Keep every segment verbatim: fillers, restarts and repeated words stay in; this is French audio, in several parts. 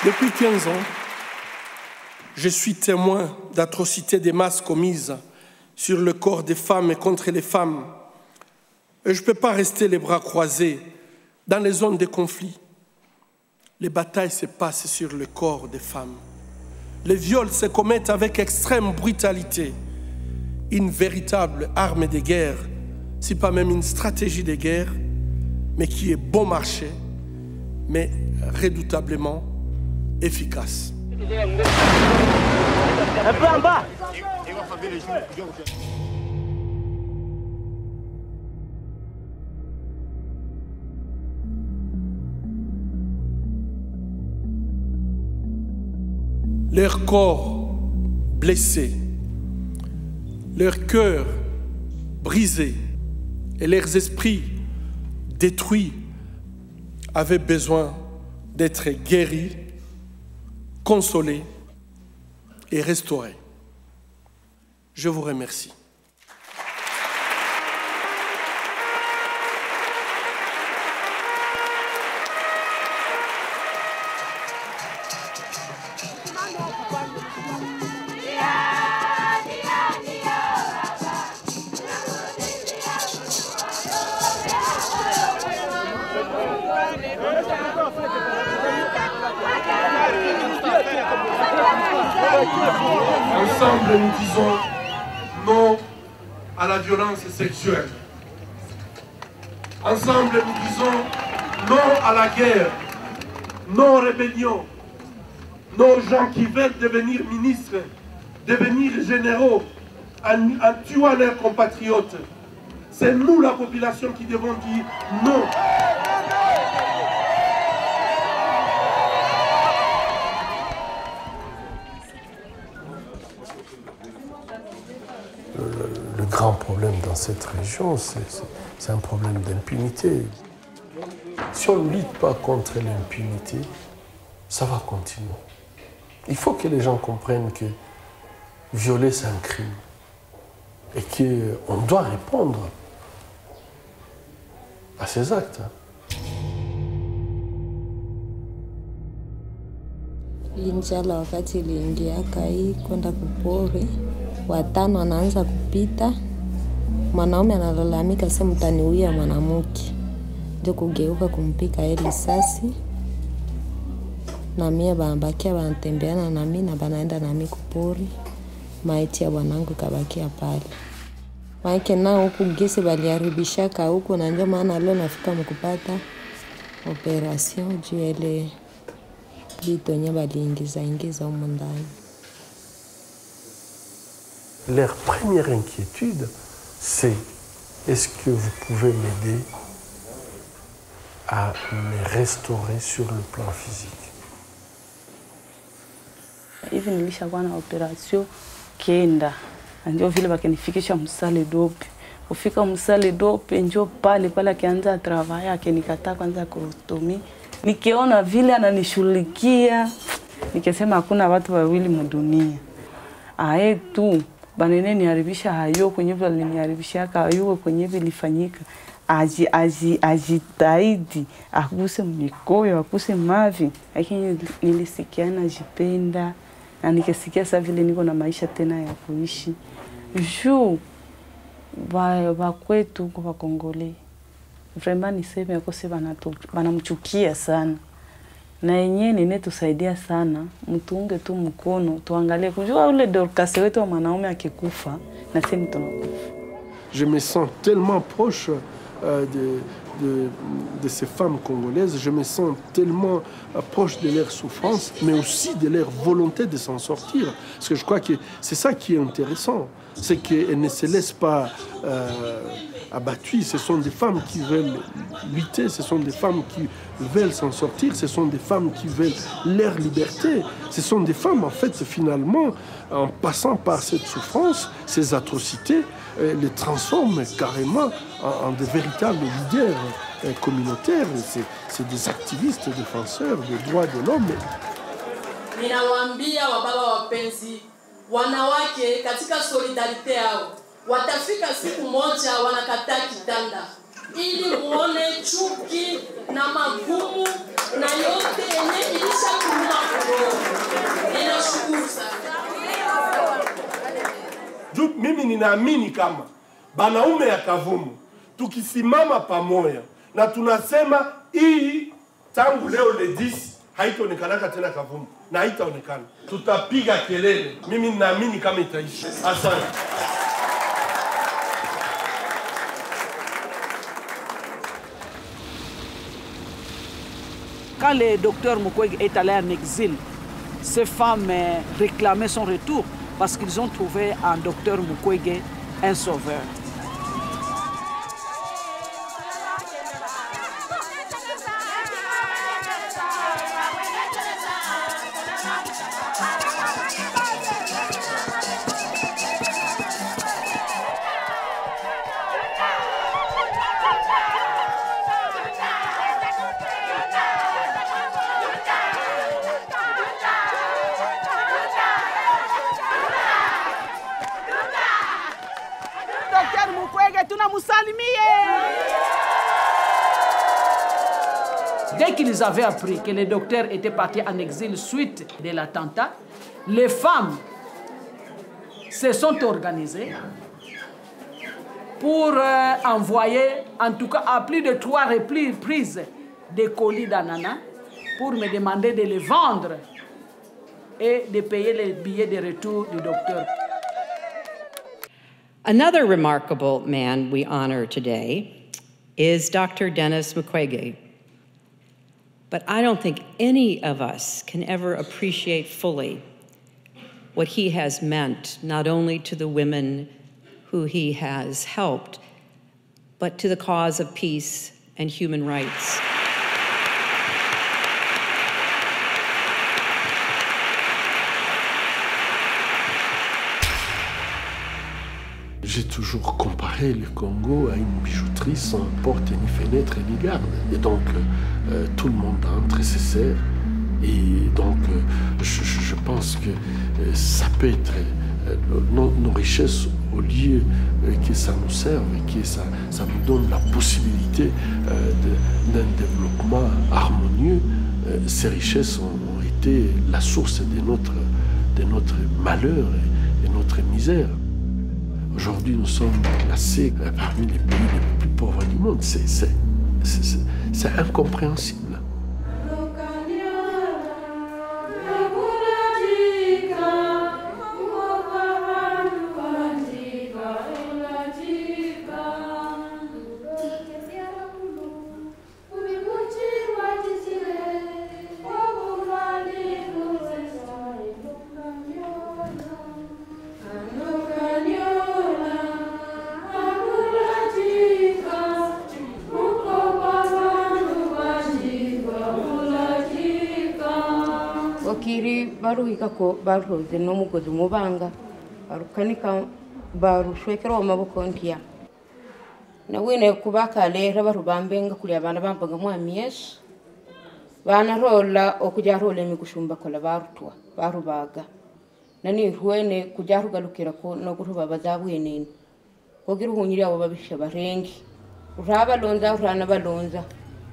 Depuis quinze ans, je suis témoin d'atrocités des masses commises sur le corps des femmes et contre les femmes. Et je ne peux pas rester les bras croisés dans les zones de conflit. Les batailles se passent sur le corps des femmes. Les viols se commettent avec extrême brutalité. Une véritable arme de guerre, si pas même une stratégie de guerre, mais qui est bon marché, mais redoutablement efficace. Un peu en bas. Leur corps blessé, leur cœur brisé et leurs esprits détruits avaient besoin d'être guéris, consolés et restaurés. Je vous remercie. Ensemble, nous disons non à la violence sexuelle. Ensemble, nous disons non à la guerre, non aux rébellions, non aux gens qui veulent devenir ministres, devenir généraux en, en tuant leurs compatriotes. C'est nous, la population, qui devons dire non. Le, le grand problème dans cette région, c'est un problème d'impunité. Si on ne lutte pas contre l'impunité, ça va continuer. Il faut que les gens comprennent que violer, c'est un crime. Et qu'on doit répondre à ces actes. Inshallah, wakati iliingiaka hii kwenda kupori, watano wanaanza kupita, mwanaume analalamika sasa mtaniuia mwanamke, ndio kugeuka kumpika ile risasi, na mimi baambakia wanatembeana na mimi na banaenda na mimi kupori, maiti ya bwanangu kabakia pale. Maana nao huku gesi baliharibishaka huko, na ndio maana leo nafika mkupata operation juu ile Leur première inquiétude, c'est est-ce que vous pouvez m'aider à me restaurer sur le plan physique. Hivi nilishakuwa na operation kenda, ndio vile bakanifikisha Msale Dope. Kufika Msale Dope ndio pale pale akianza travail akinikataa kwanza kurotomi. Nikiona vile ananishughulikia, nikisema hakuna watu wawili mdunia. Ae tu banene niharibisha hayo kwenye vile aliniharibisha hayo kwenye vile ilifanyika. Aji aji ajitahidi akuse mikoyo akuse mavi, lakini nilisikia najipenda na nikisikia sasa vile niko na maisha tena ya kuishi. Juu ba ba kwetu kwa Kongole. Vraiment niseme akose banamchukia sana. Na yenyewe nene tusaidia sana, mtuunge tu mkono, tuangalie kujua ule Dorcas wetu wa mwanaume akikufa na sisi tunakufa. Je me sens tellement proche euh, de, de, de ces femmes congolaises, je me sens tellement euh, proche de leur souffrance, mais aussi de leur volonté de s'en sortir. Parce que je crois que c'est ça qui est intéressant, c'est qu'elles ne se laissent pas euh, abattues. Ce sont des femmes qui veulent lutter, ce sont des femmes qui veulent s'en sortir, ce sont des femmes qui veulent leur liberté. Ce sont des femmes, en fait, finalement, en passant par cette souffrance, ces atrocités, euh, les transforment carrément en, en de véritables leaders euh, communautaires. C'est des activistes défenseurs des droits de l'homme. Ninawaambia wababa wapenzi, wanawake katika solidarite yao, watafika siku moja wanakataa kitanda. ili muone chuki na magumu na yote yenye ilisha kuuma kuroho. Ninashukuru sana. Mimi ninaamini kama banaume ya Kavumu tukisimama pamoja na tunasema hii tangu leo le dix haitaonekana tena Kavumu na haitaonekana, tutapiga kelele. Mimi ninaamini kama itaisha. Asante. Quand le docteur Mukwege est allé en exil, ces femmes réclamaient son retour parce qu'ils ont trouvé en docteur Mukwege un sauveur. Dès qu'ils avaient appris que le docteur était parti en exil suite de l'attentat, les femmes se sont organisées pour euh, envoyer, en tout cas à plus de trois reprises, des colis d'ananas pour me demander de les vendre et de payer les billets de retour du docteur. Another remarkable man we honor today is Doctor Denis Mukwege. But I don't think any of us can ever appreciate fully what he has meant, not only to the women who he has helped, but to the cause of peace and human rights. J'ai toujours comparé le Congo à une bijouterie sans porte ni fenêtre ni garde. Et donc, euh, tout le monde entre et se sert. Et donc, euh, je, je pense que euh, ça peut être euh, nos, nos richesses au lieu euh, que ça nous serve et que ça, ça nous donne la possibilité euh, d'un développement harmonieux. Euh, ces richesses ont, ont été la source de notre, de notre malheur et, et notre misère. Aujourd'hui, nous sommes classés parmi les pays les plus pauvres du monde. C'est incompréhensible. Kiri baru ikako baru de no mugo dumubanga baru kanika baru shwekero maboko ntia na wene kubaka lera baru bambenga kuli abana bambaga mwami Yesu bana rola okuja rola mikushumba kola barutwa baru baga nani ruwene kuja rugalukira ko no kuruba bazabwenene kogira hunyira abo babisha barengi uraba lonza urana balonza.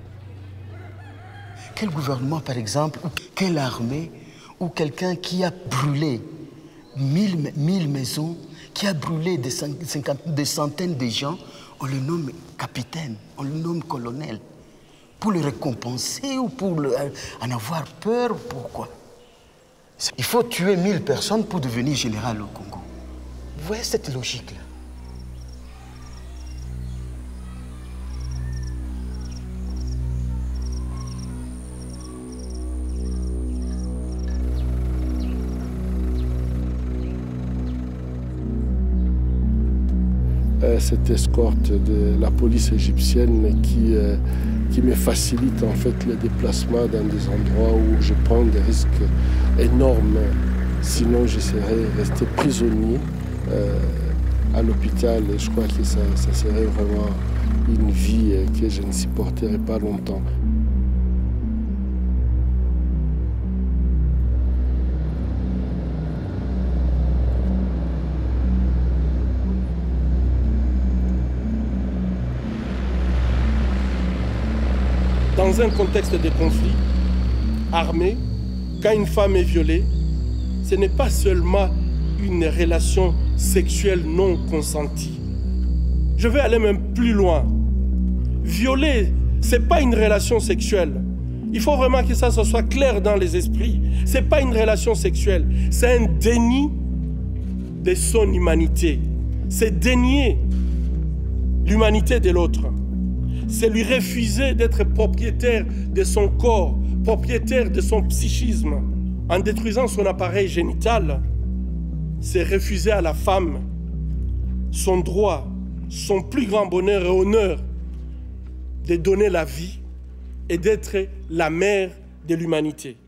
Quel gouvernement, par exemple, ou quelle armée, ou quelqu'un qui a brûlé mille, mille maisons, qui a brûlé des, cinquante, des centaines de gens, on le nomme capitaine, on le nomme colonel. Pour le récompenser ou pour le, en avoir peur, pourquoi? Il faut tuer mille personnes pour devenir général au Congo. Vous voyez cette logique-là? Cette escorte de la police égyptienne qui, euh, qui me facilite en fait le déplacement dans des endroits où je prends des risques énormes. Sinon, je serais resté prisonnier euh, à l'hôpital et je crois que ça, ça serait vraiment une vie que je ne supporterais pas longtemps. dans un contexte de conflit armé, quand une femme est violée, ce n'est pas seulement une relation sexuelle non consentie. Je vais aller même plus loin. Violer, ce n'est pas une relation sexuelle. Il faut vraiment que ça, ça soit clair dans les esprits. Ce n'est pas une relation sexuelle. C'est un déni de son humanité. C'est dénier l'humanité de l'autre. C'est lui refuser d'être propriétaire de son corps, propriétaire de son psychisme. En détruisant son appareil génital, c'est refuser à la femme son droit, son plus grand bonheur et honneur de donner la vie et d'être la mère de l'humanité.